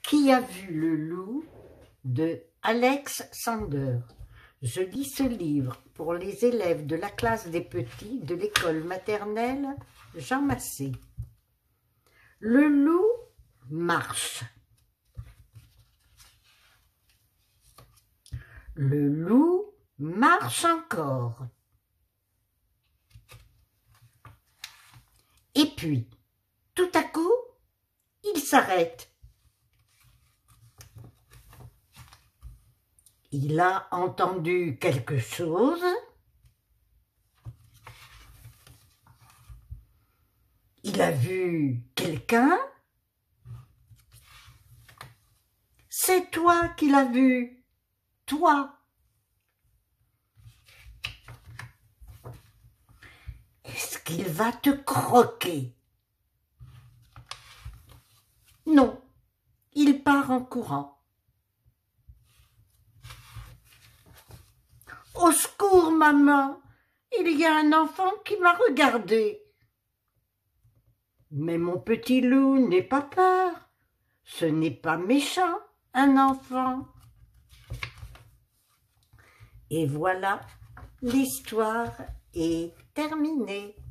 Qui a vu le loup de Alex Sander? Je lis ce livre pour les élèves de la classe des petits de l'école maternelle Jean Massé. Le loup marche. Le loup marche encore. Et puis, tout à coup, il s'arrête. Il a entendu quelque chose. Il a vu quelqu'un. C'est toi qui l'as vu, toi. Est-ce qu'il va te croquer? Non, il part en courant. Au secours, maman, il y a un enfant qui m'a regardé. Mais mon petit loup, n'aie pas peur, ce n'est pas méchant, un enfant. Et voilà, l'histoire est terminée.